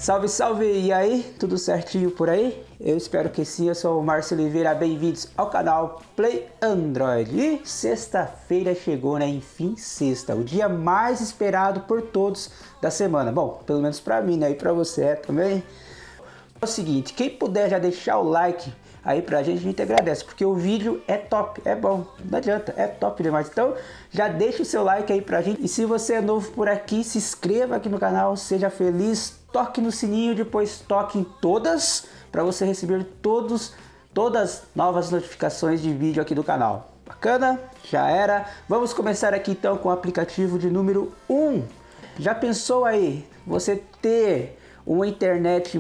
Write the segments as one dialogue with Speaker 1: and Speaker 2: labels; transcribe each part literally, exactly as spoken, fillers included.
Speaker 1: Salve, salve! E aí, tudo certinho por aí? Eu espero que sim, eu sou o Márcio Oliveira, bem-vindos ao canal Play Android. E sexta-feira chegou, né? Enfim, sexta, o dia mais esperado por todos da semana. Bom, pelo menos pra mim, né? E pra você é, também. É o seguinte, quem puder já deixar o like aí pra gente, a gente agradece, porque o vídeo é top, é bom, não adianta, é top demais. Então já deixa o seu like aí pra gente, e se você é novo por aqui, se inscreva aqui no canal, seja feliz, toque no sininho, depois toque em todas, para você receber todos, todas as novas notificações de vídeo aqui do canal. Bacana? Já era. Vamos começar aqui então com o aplicativo de número um. Já pensou aí, você ter uma internet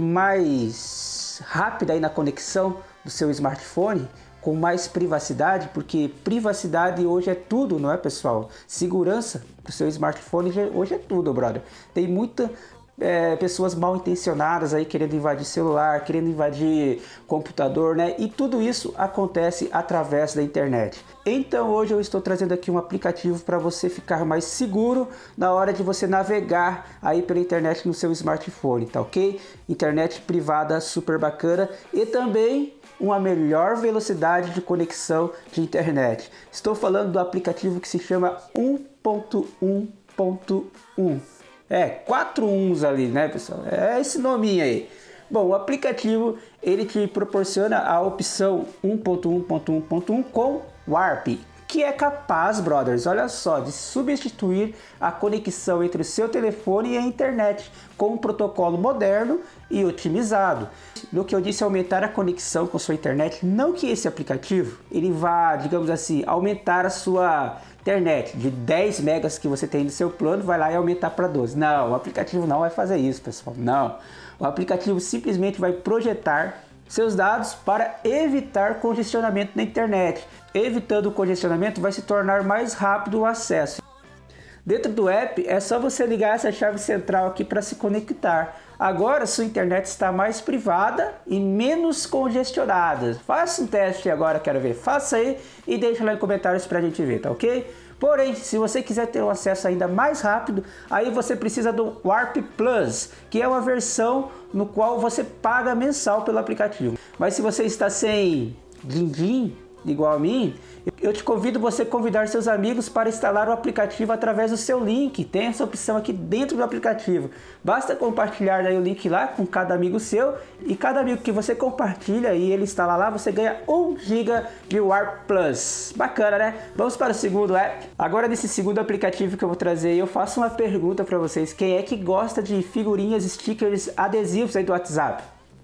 Speaker 1: mais rápida aí na conexão do seu smartphone, com mais privacidade, porque privacidade hoje é tudo, não é, pessoal? Segurança do seu smartphone hoje é tudo, brother. Tem muita é, pessoas mal intencionadas aí querendo invadir celular, querendo invadir computador, né? E tudo isso acontece através da internet. Então hoje eu estou trazendo aqui um aplicativo para você ficar mais seguro na hora de você navegar aí pela internet no seu smartphone, tá ok? Internet privada super bacana e também uma melhor velocidade de conexão de internet. Estou falando do aplicativo que se chama um ponto um ponto um. É, quatro uns ali, né, pessoal? É esse nominho aí. Bom, o aplicativo ele te proporciona a opção um ponto um ponto um ponto um com Warp, que é capaz, brothers, olha só, de substituir a conexão entre o seu telefone e a internet com um protocolo moderno e otimizado. No que eu disse, aumentar a conexão com sua internet, não que esse aplicativo ele vá, digamos assim, aumentar a sua internet de dez megas que você tem no seu plano, vai lá e aumentar para doze. Não, o aplicativo não vai fazer isso, pessoal. Não. O aplicativo simplesmente vai projetar seus dados para evitar congestionamento na internet. Evitando o congestionamento, vai se tornar mais rápido o acesso. Dentro do app é só você ligar essa chave central aqui para se conectar. Agora sua internet está mais privada e menos congestionada. Faça um teste agora, quero ver. Faça aí e deixa lá em comentários para a gente ver, tá ok? Porém, se você quiser ter um acesso ainda mais rápido, aí você precisa do Warp Plus, que é uma versão no qual você paga mensal pelo aplicativo. Mas se você está sem din-din, igual a mim, eu te convido você convidar seus amigos para instalar o aplicativo através do seu link. Tem essa opção aqui dentro do aplicativo. Basta compartilhar aí o link lá com cada amigo seu, e cada amigo que você compartilha e ele instala lá, você ganha um giga de Warp Plus. Bacana, né? Vamos para o segundo app. Agora nesse segundo aplicativo que eu vou trazer, eu faço uma pergunta para vocês. Quem é que gosta de figurinhas, stickers, adesivos aí do WhatsApp?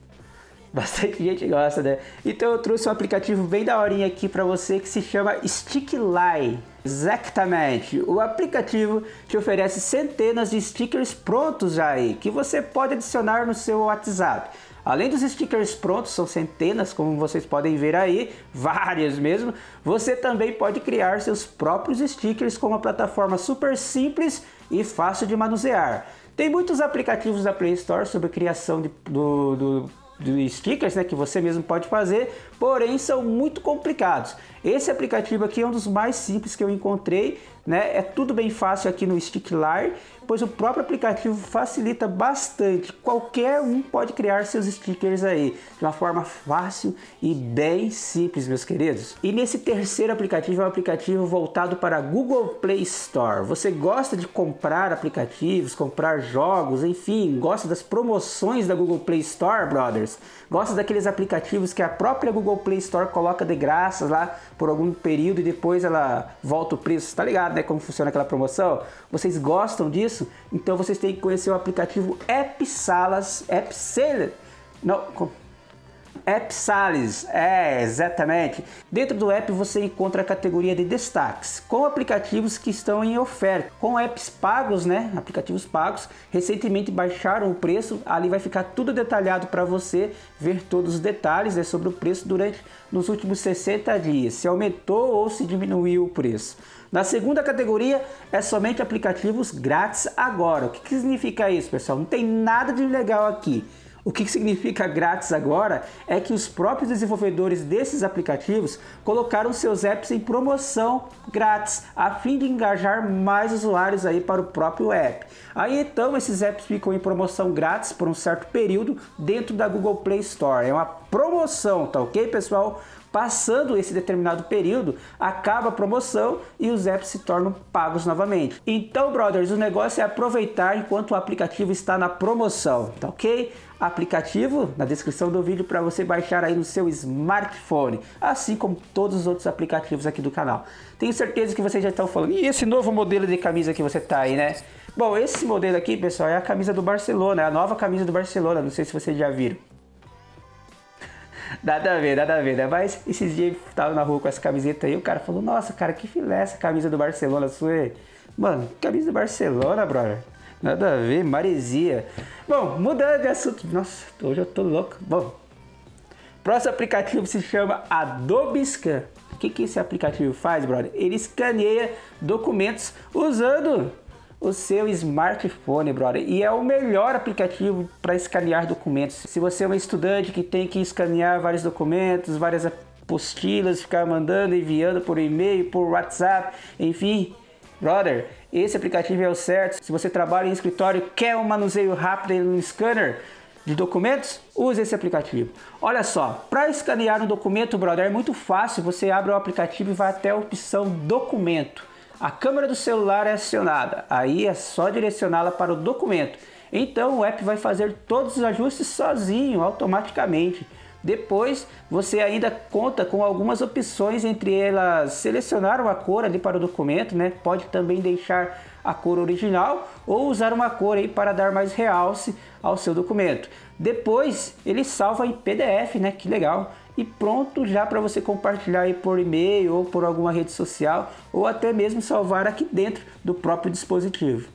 Speaker 1: Bastante gente gosta, né? Então eu trouxe um aplicativo bem daorinha aqui para você que se chama Stickly. Exatamente. O aplicativo te oferece centenas de stickers prontos já aí, que você pode adicionar no seu WhatsApp. Além dos stickers prontos, são centenas, como vocês podem ver aí, várias mesmo. Você também pode criar seus próprios stickers com uma plataforma super simples e fácil de manusear. Tem muitos aplicativos da Play Store sobre criação de, do... do de stickers, né, que você mesmo pode fazer, porém são muito complicados. Esse aplicativo aqui é um dos mais simples que eu encontrei, né? É tudo bem fácil aqui no Stickly, pois o próprio aplicativo facilita bastante. Qualquer um pode criar seus stickers aí de uma forma fácil e bem simples, meus queridos. E nesse terceiro aplicativo é um aplicativo voltado para a Google Play Store. Você gosta de comprar aplicativos, comprar jogos, enfim, gosta das promoções da Google Play Store, brothers? Gosta daqueles aplicativos que a própria Google Play Store coloca de graça lá por algum período e depois ela volta o preço, tá ligado, né, como funciona aquela promoção? Vocês gostam disso? Então vocês têm que conhecer o aplicativo AppSalas, AppSalas, não, AppSalas, é, exatamente. Dentro do app você encontra a categoria de destaques, com aplicativos que estão em oferta, com apps pagos, né, aplicativos pagos, recentemente baixaram o preço, ali vai ficar tudo detalhado para você ver todos os detalhes, né, sobre o preço durante nos últimos sessenta dias, se aumentou ou se diminuiu o preço. Na segunda categoria é somente aplicativos grátis agora. O que, que significa isso, pessoal? Não tem nada de legal aqui. O que significa grátis agora é que os próprios desenvolvedores desses aplicativos colocaram seus apps em promoção grátis, a fim de engajar mais usuários aí para o próprio app. Aí então esses apps ficam em promoção grátis por um certo período dentro da Google Play Store. É uma promoção, tá ok, pessoal? Passando esse determinado período, acaba a promoção e os apps se tornam pagos novamente. Então, brothers, o negócio é aproveitar enquanto o aplicativo está na promoção, tá ok? Aplicativo na descrição do vídeo para você baixar aí no seu smartphone, assim como todos os outros aplicativos aqui do canal. Tenho certeza que vocês já estão falando, e esse novo modelo de camisa que você tá aí, né? Bom, esse modelo aqui, pessoal, é a camisa do Barcelona, é a nova camisa do Barcelona, não sei se vocês já viram. Nada a ver, nada a ver, né? Mas esses dias eu tava na rua com essa camiseta aí, o cara falou, nossa, cara, que filé essa camisa do Barcelona sua. Mano, camisa do Barcelona, brother. Nada a ver, maresia. Bom, mudando de assunto. Nossa, hoje eu tô louco. Bom, próximo aplicativo se chama Adobe Scan. O que que esse aplicativo faz, brother? Ele escaneia documentos usando o seu smartphone, brother, e é o melhor aplicativo para escanear documentos. Se você é um estudante que tem que escanear vários documentos, várias apostilas, ficar mandando, enviando por e-mail, por WhatsApp, enfim, brother, esse aplicativo é o certo. Se você trabalha em escritório, quer um manuseio rápido no scanner de documentos, use esse aplicativo. Olha só, para escanear um documento, brother, é muito fácil. Você abre o aplicativo e vai até a opção documento. A câmera do celular é acionada, aí é só direcioná-la para o documento. Então o app vai fazer todos os ajustes sozinho, automaticamente. Depois você ainda conta com algumas opções, entre elas selecionar uma cor ali para o documento, né? Pode também deixar a cor original ou usar uma cor aí para dar mais realce ao seu documento. Depois ele salva em P D F, né? Que legal! E pronto já para você compartilhar aí por e-mail ou por alguma rede social, ou até mesmo salvar aqui dentro do próprio dispositivo.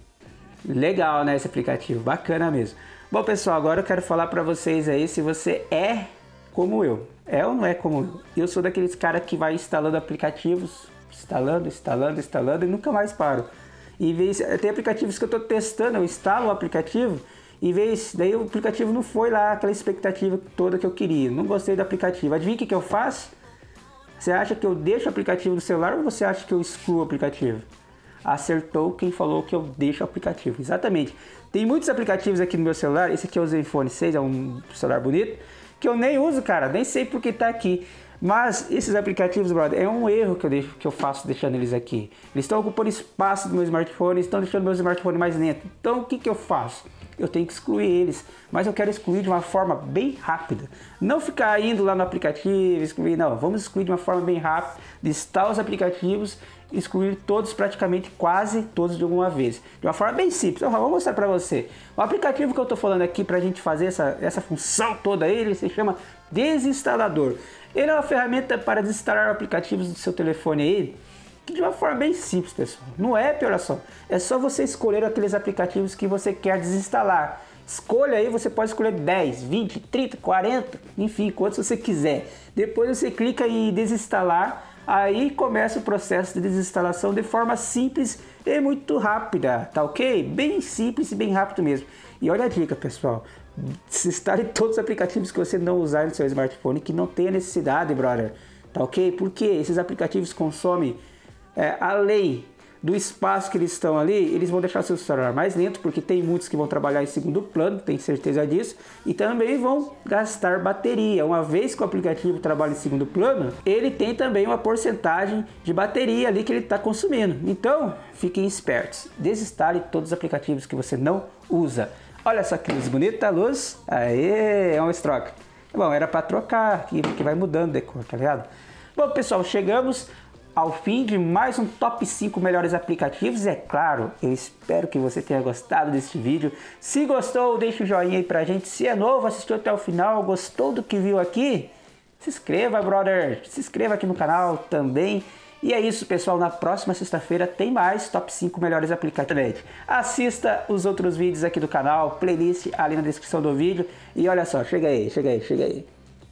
Speaker 1: Legal, né, esse aplicativo, bacana mesmo. Bom, pessoal, agora eu quero falar para vocês aí se você é como eu. É ou não é como eu? Eu sou daqueles caras que vai instalando aplicativos, instalando, instalando, instalando e nunca mais paro. E vez, tem aplicativos que eu estou testando, eu instalo o aplicativo e vez, daí o aplicativo não foi lá aquela expectativa toda que eu queria. Não gostei do aplicativo. Adivinha o que, que eu faço? Você acha que eu deixo o aplicativo no celular ou você acha que eu excluo o aplicativo? Acertou quem falou que eu deixo o aplicativo. Exatamente. Tem muitos aplicativos aqui no meu celular. Esse aqui é o Zenfone seis, é um celular bonito, que eu nem uso, cara. Nem sei porque tá aqui. Mas esses aplicativos, brother, é um erro que eu, deixo, que eu faço deixando eles aqui. Eles estão ocupando espaço do meu smartphone, estão deixando meu smartphone mais lento. Então o que, que eu faço? Eu tenho que excluir eles, mas eu quero excluir de uma forma bem rápida. Não ficar indo lá no aplicativo, excluir, não. Vamos excluir de uma forma bem rápida, listar os aplicativos, excluir todos, praticamente quase todos de uma vez. De uma forma bem simples. Eu vou mostrar para você. O aplicativo que eu estou falando aqui para a gente fazer essa, essa função toda, ele se chama Desinstalador. Ele é uma ferramenta para desinstalar aplicativos do seu telefone aí, que de uma forma bem simples, pessoal. No app, olha só, é só você escolher aqueles aplicativos que você quer desinstalar. Escolha aí, você pode escolher dez, vinte, trinta, quarenta, enfim, quantos você quiser. Depois você clica em desinstalar, aí começa o processo de desinstalação de forma simples e muito rápida, tá ok? Bem simples e bem rápido mesmo. E olha a dica, pessoal. Instale todos os aplicativos que você não usar no seu smartphone, que não tenha necessidade, brother, tá ok? Porque esses aplicativos consomem, é, além do espaço que eles estão ali, eles vão deixar seu celular mais lento, porque tem muitos que vão trabalhar em segundo plano, tenho certeza disso, e também vão gastar bateria. Uma vez que o aplicativo trabalha em segundo plano, ele tem também uma porcentagem de bateria ali que ele está consumindo. Então, fiquem espertos, desinstale todos os aplicativos que você não usa. Olha só que luz bonita, a luz, aê, é uma estroca. Bom, era para trocar aqui, porque vai mudando de cor, tá ligado? Bom, pessoal, chegamos ao fim de mais um top cinco melhores aplicativos. É claro, eu espero que você tenha gostado deste vídeo. Se gostou, deixa o joinha aí pra gente. Se é novo, assistiu até o final, gostou do que viu aqui, se inscreva, brother. Se inscreva aqui no canal também. E é isso, pessoal. Na próxima sexta-feira tem mais top cinco melhores aplicativos. Assista os outros vídeos aqui do canal, playlist ali na descrição do vídeo. E olha só, chega aí, chega aí, chega aí.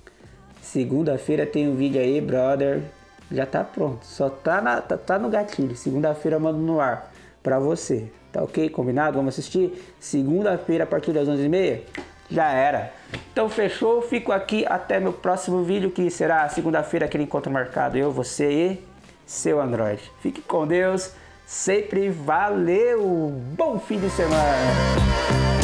Speaker 1: Segunda-feira tem um vídeo aí, brother. Já tá pronto, só tá, na, tá, tá no gatilho. Segunda-feira eu mando no ar pra você, tá ok? Combinado? Vamos assistir? Segunda-feira a partir das onze e meia. já era. Então fechou, fico aqui até meu próximo vídeo, que será segunda-feira, aquele encontro marcado, eu, você e seu Android. Fique com Deus, sempre valeu, bom fim de semana!